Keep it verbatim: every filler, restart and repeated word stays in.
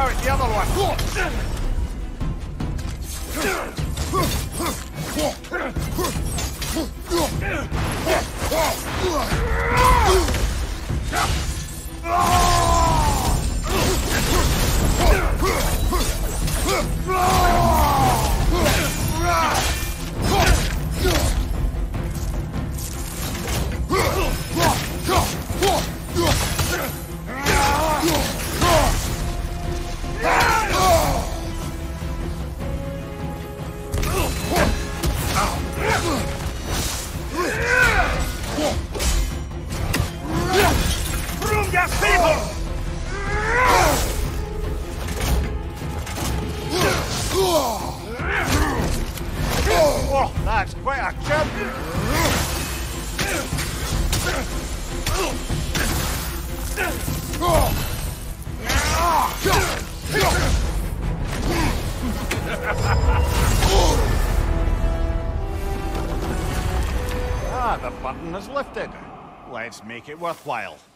Now it's the other one. Oh, that's quite a chip. Ah, the button is lifted. Let's make it worthwhile.